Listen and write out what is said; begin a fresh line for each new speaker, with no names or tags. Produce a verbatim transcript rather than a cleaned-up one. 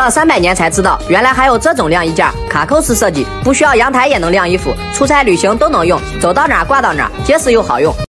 了三百年才知道，原来还有这种晾衣架，卡扣式设计，不需要阳台也能晾衣服，出差旅行都能用，走到哪挂到哪，结实又好用。